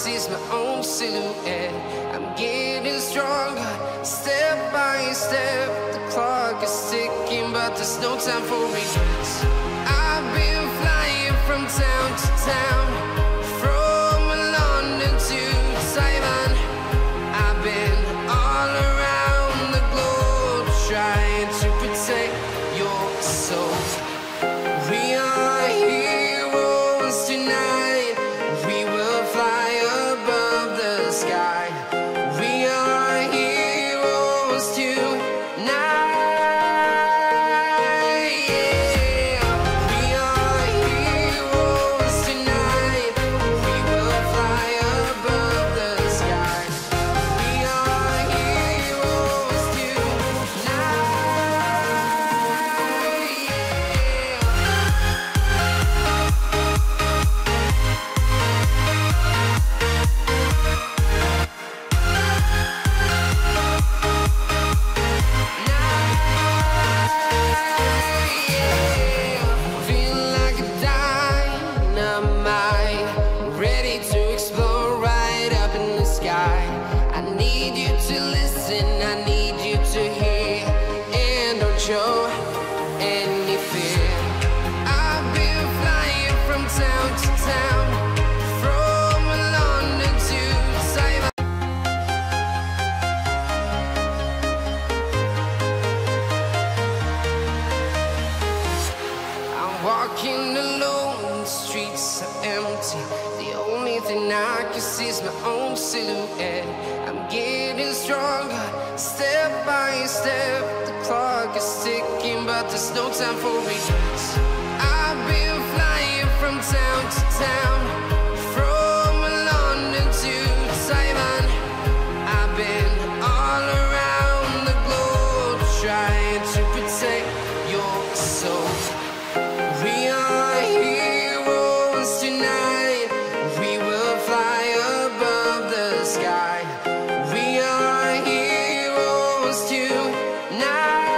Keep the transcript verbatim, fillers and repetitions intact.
see's my own silhouette. I'm getting stronger, step by step. The clock is ticking, but there's no time for regrets. I've been flying from town to town, from London to Taiwan. I've been all around the globe trying to protect your soul. We are heroes tonight. We will fly above the sky. We are heroes tonight. Yeah. We are heroes tonight. We will fly above the sky. We are heroes tonight. Feel like a dynamite, ready to explore right up in the sky. I need you to listen, I need you to hear, and don't show any fear. I've been flying from town to town, from London to Taiwan. I'm walking alone, the streets are empty. The only thing I can see is my own silhouette. I'm getting stronger, step by step. The clock is ticking, but there's no time for regrets. I've been flying from town to town, from London to Taiwan. I've been all around the globe trying to protect your soul. We are heroes tonight. We will fly above the sky. We are heroes tonight.